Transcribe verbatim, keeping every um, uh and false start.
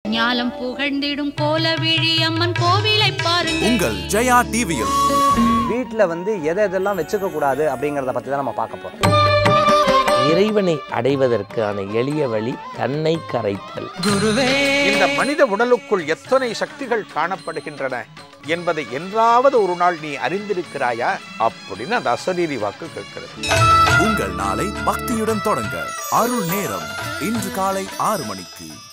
ஞாலம் புகழ்ந்திடும் கோலவிழி அம்மன் கோவிலை பாருங்கள் உங்கள் ஜெயா டிவியில். வீட்டில் வந்து எதை எதெல்லாம் வச்சுக்க கூடாது அப்படிங்கிறத பற்றி தான் நம்ம பார்க்க போகிறோம். இறைவனை அடைவதற்கான எளிய வழி தன்னை கரைத்தல். இந்த மனித உடலுக்குள் எத்தனை சக்திகள் காணப்படுகின்றன என்பதை என்றாவது ஒரு நாள் நீ அறிந்திருக்கிறாயா அப்படின்னு அந்த அசரீரி வாக்கு கேட்கிறது. உங்கள் நாளை பக்தியுடன் தொடங்க அருள் நேரம் இன்று காலை ஆறு மணிக்கு.